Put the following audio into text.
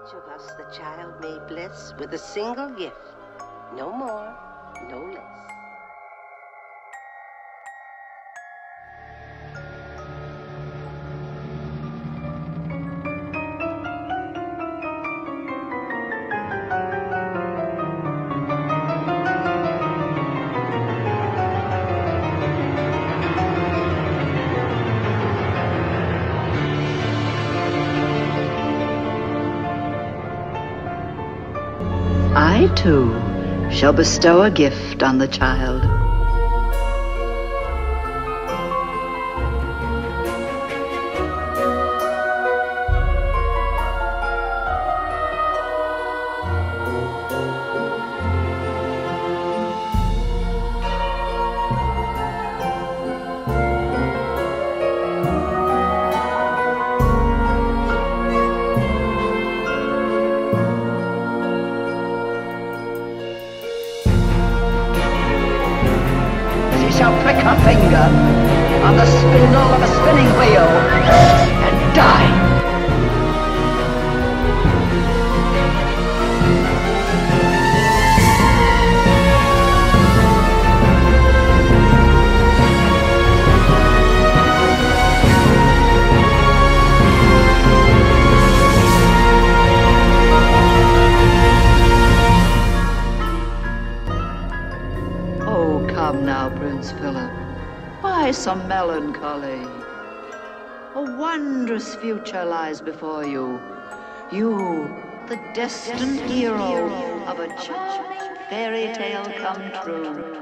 Each of us the child may bless with a single gift, no more, no less. I, too, shall bestow a gift on the child. Shall prick her finger on the spindle of a spinning wheel and die. Oh, come now, Prince Philip. Why some melancholy? A wondrous future lies before you. You, the destined hero of a charming fairy tale come true.